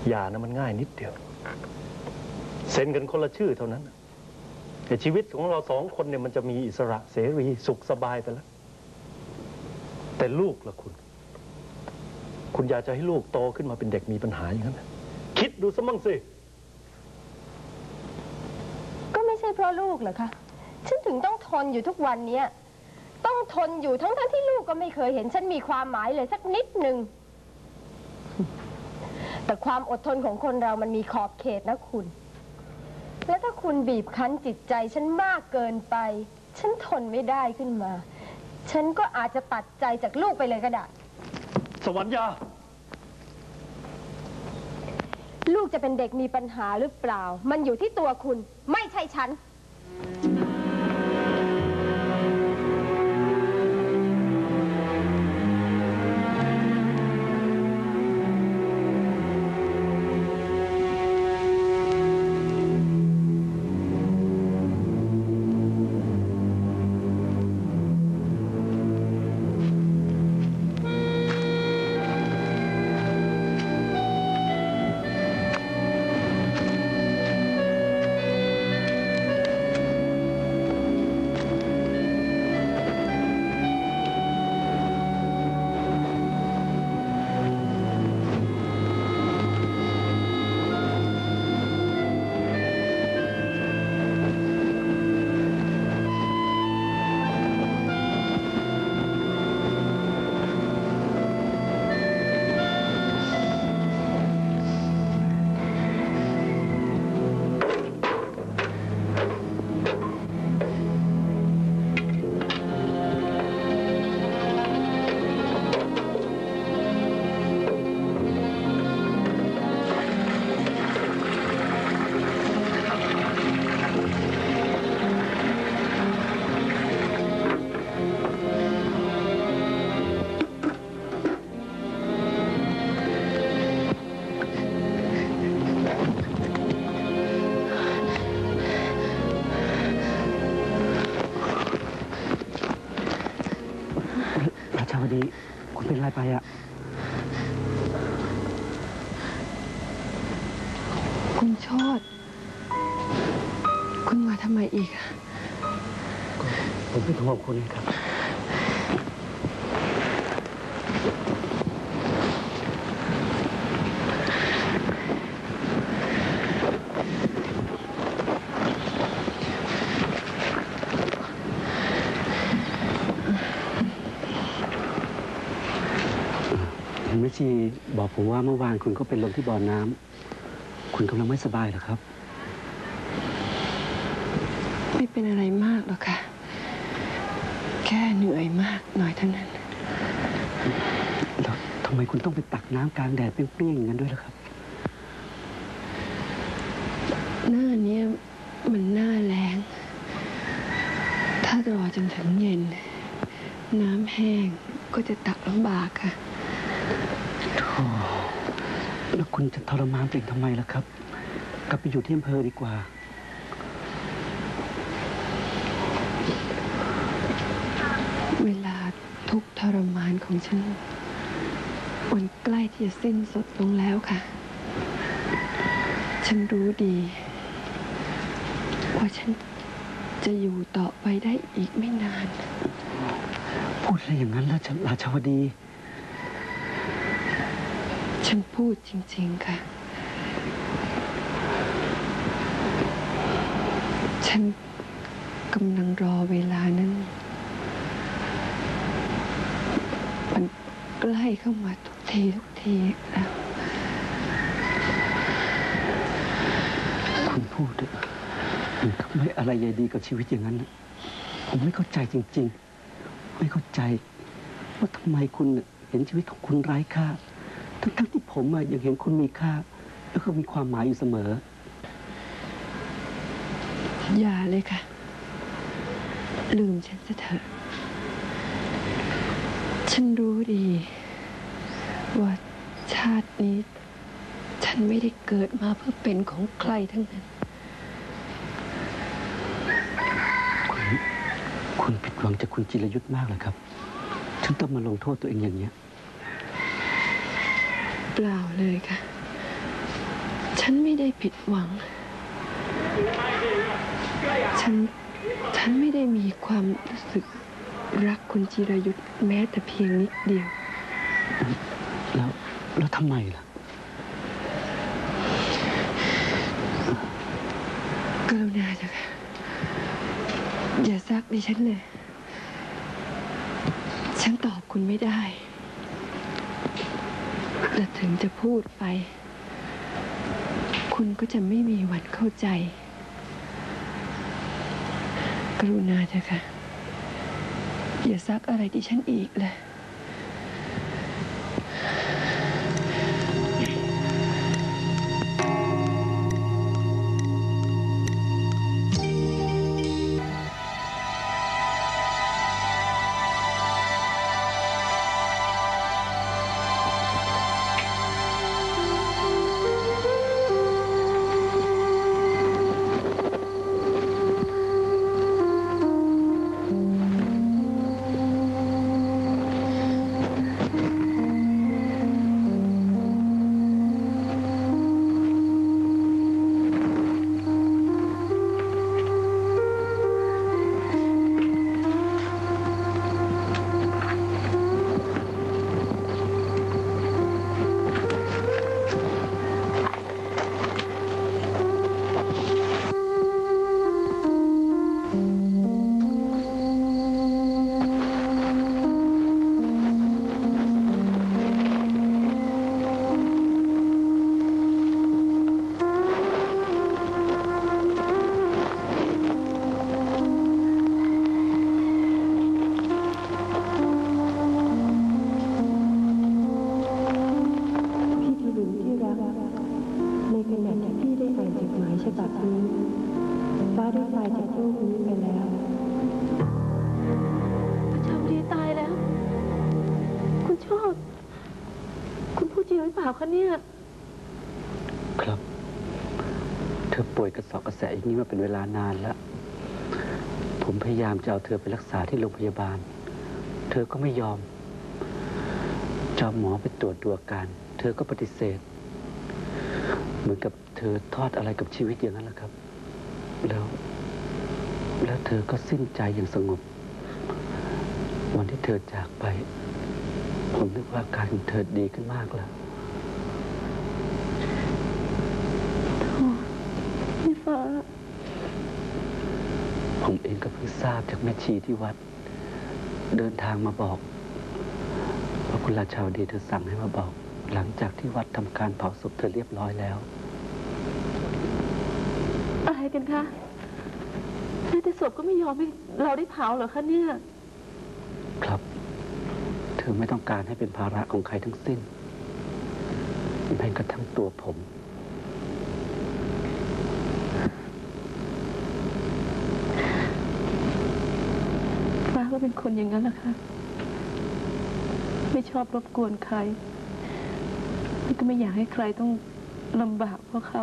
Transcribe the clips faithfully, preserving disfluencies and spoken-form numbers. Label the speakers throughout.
Speaker 1: หย่านะมันง่ายนิดเดียวเซ็นกันคนละชื่อเท่านั้นแต่ชีวิตของเราสองคนเนี่ยมันจะมีอิสระเสรีสุขสบายไปแล้วแต่ลูกล่ะคุณคุณอยากจะให้ลูกโตขึ้นมาเป็นเด็กมีปัญหาอย่างนั้นคิดดูซะมั่งสิ
Speaker 2: ก็ไม่ใช่เพราะลูกเหรอคะฉันถึงต้องทนอยู่ทุกวันนี้ต้องทนอยู่ทั้งทั้งที่ลูกก็ไม่เคยเห็นฉันมีความหมายเลยสักนิดหนึ่งแต่ความอดทนของคนเรามันมีขอบเขตนะคุณและถ้าคุณบีบคั้นจิตใจฉันมากเกินไปฉันทนไม่ได้ขึ้นมาฉันก็อาจจะตัดใจจากลูกไปเลยก็ได้
Speaker 1: สวรรยา
Speaker 2: ลูกจะเป็นเด็กมีปัญหาหรือเปล่ามันอยู่ที่ตัวคุณไม่ใช่ฉัน
Speaker 3: คุณเป็นอะไรไปอ่ะ
Speaker 4: คุณโชติคุณมาทำไมอีก
Speaker 3: ผมเป็นห่วงคุณครับแม่ชีบอกผมว่าเมื่อวานคุณก็เป็นลมที่บ่อน้ำคุณกำลังไม่สบายเหรอครับ
Speaker 4: ไม่เป็นอะไรมากหรอกค่ะแค่เหนื่อยมากหน่อยเท่านั้น
Speaker 3: แล้วทำไมคุณต้องไปตักน้ำกลางแดดเปรี้ยงๆอย่างนั้นด้วยล่ะครับ
Speaker 4: หน้านี้มันหน้าแล้งถ้ารอจนถึงเย็นน้ำแห้งก็จะตักลำบากค่ะ
Speaker 3: แล้วคุณจะทรมานตัวเองทำไมล่ะครับกลับไปอยู่ที่อำเภอดีกว่า
Speaker 4: เวลาทุกทรมานของฉันมันใกล้ที่จะสิ้นสุดลงแล้วค่ะฉันรู้ดีว่าฉันจะอยู่ต่อไปได้อีกไม่นาน
Speaker 3: พูดอะไรอย่างนั้นแล้วราชวดี
Speaker 4: ฉันพูดจริงๆค่ะฉันกำลังรอเวลานั้นมันใกล้เข้ามาทุกทีทุกทีแล้ว
Speaker 3: คุณพูดมันก็ไม่อะไรใหญ่ดีกับชีวิตอย่างนั้นนะผมไม่เข้าใจจริงๆไม่เข้าใจว่าทำไมคุณเห็นชีวิตของคุณไร้ค่าทั้งๆที่ผมยังเห็นคุณมีค่าแล้วก็มีความหมายอยู่เสมอ
Speaker 4: อย่าเลยค่ะลืมฉันซะเถอะฉันรู้ดีว่าชาตินี้ฉันไม่ได้เกิดมาเพื่อเป็นของใครทั้งนั้น
Speaker 3: คุณคุณผิดหวังจากคุณจิรยุทธมากเลยครับฉันต้องมาลงโทษตัวเองอย่างนี้
Speaker 4: เปล่าเลยค่ะฉันไม่ได้ผิดหวัง ฉัน ฉันไม่ได้มีความรู้สึกรักคุณจิรายุทธแม้แต่เพียงนิดเดียว
Speaker 3: แล้ว แล้วทำไมล่ะ
Speaker 4: กรุณาเถอะค่ะอย่าซักดิฉันเลย ฉันตอบคุณไม่ได้แต่ถึงจะพูดไป คุณก็จะไม่มีวันเข้าใจ กรุณาเถอะค่ะอย่าซักอะไรดิฉันอีกเลยครับ เธอป่วยกระสอบกระแสอย่างนี้มาเป็นเวลานานแล้ว ผมพยายามจะเอาเธอไปรักษาที่โรงพยาบาล เธอก็ไม่ยอมจะเอาหมอไปตรวจดูอาการ เธอก็ปฏิเสธ เหมือนกับเธอทอดอะไรกับชีวิตอย่างนั้นแหละครับ แล้ว แล้วเธอก็สิ้นใจอย่างสงบ วันที่เธอจากไป ผมนึกว่าอาการของเธอดีขึ้นมากแล้วพี่ฟ้าผมเองก็เพิ่งทราบจากแม่ชีที่วัด เดินทางมาบอกว่าคุณราชาวดีเธอสั่งให้มาบอก หลังจากที่วัดทำการเผาศพเธอเรียบร้อยแล้ว
Speaker 5: อะไรกันคะแม้แต่ศพก็ไม่ยอมให้เราได้เผาเหรอคะเนี่ย
Speaker 3: ครับ เธอไม่ต้องการให้เป็นภาระของใครทั้งสิ้นแม้กระทั่งตัวผม
Speaker 5: ฟ้าก็เป็นคนอย่างนั้นแหละค่ะไม่ชอบรบกวนใครแล้วก็ไม่อยากให้ใครต้องลำบากเพราะเขา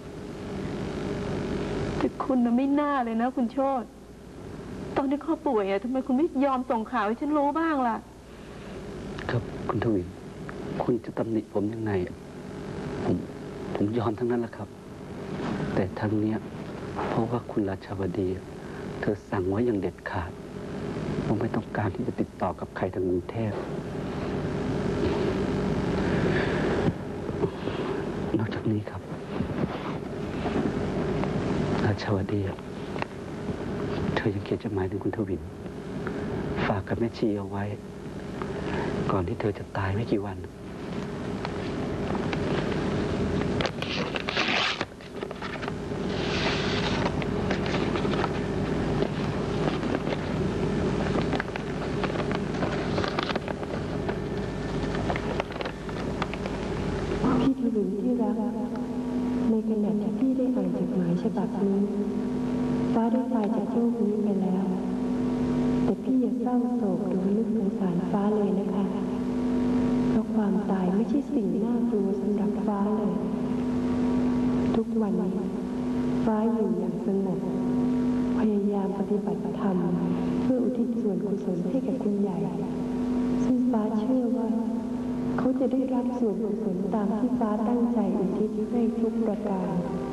Speaker 5: แต่คุณน่ะไม่น่าเลยนะคุณโชติตอนที่เขาป่วยอะทำไมคุณไม่ยอมส่งข่าวให้ฉันรู้บ้างล่ะ
Speaker 3: ครับคุณทวินคุณจะตำหนิผมยังไงผมผมยอมทั้งนั้นแหละครับแต่ทั้งเนี้ยเพราะว่าคุณราชาวดีเธอสั่งไว้อย่างเด็ดขาดผมไม่ต้องการที่จะติดต่อกับใครทางกรุงเทพนอกจากนี้ครับราชาวดีเธอยังเขียนจดหมายถึงคุณทวินฝากกับแม่ชีเอาไว้ก่อนที่เธอจะตายไม่กี่วัน
Speaker 4: พี่ทวินที่รักในขณะที่พี่ได้อ่านจดหมายฉบับนี้ฟ้าได้ตายจากโลกนี้ไปแล้วแต่พี่อย่าเศร้าโศกหรือนึกสงสารฟ้าเลยนะคะเพราะความตายไม่ใช่สิ่งน่ากลัวสำหรับฟ้าเลยทุกวันนี้ฟ้าอยู่อย่างสงบพยายามปฏิบัติธรรมเพื่ออุทิศส่วนกุศลให้กับคุณใหญ่ซึ่งฟ้าเชื่อว่า
Speaker 5: เขาจะได้รับส่วนกุศลตามที่ฟ้าตั้งใจอุทิศให้ทุกประการ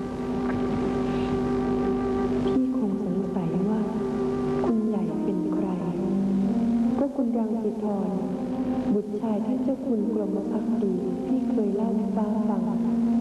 Speaker 5: พี่คงสงสัยว่าคุณใหญ่เป็นใครก็คุณรังสิธรบุตรชายท่านเจ้าคุณกรมภักดีที่เคยเล่าให้ฟ้าฟัง